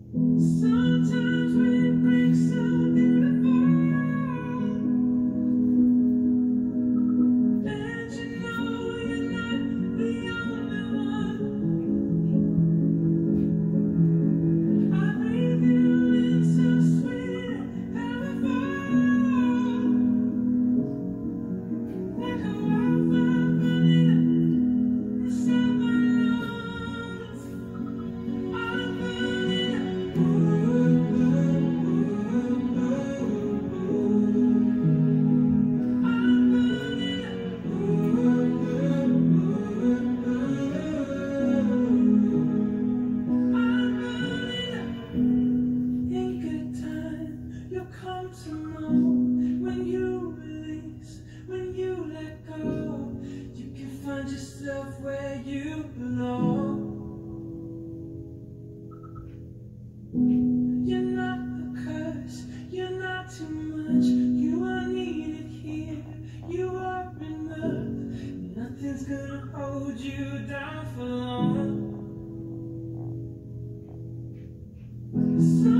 Sometimes when it breaks so beautiful, and you know you're not the only one. I breathe you in so sweet and powerful, like a wildfire burning inside my lungs. I'm burning. In good time, you'll come to know when you release, when you let go, you can find yourself where you belong. You're not a curse, you're not too much, you are needed here, you are enough. Nothing's gonna hold you down for long.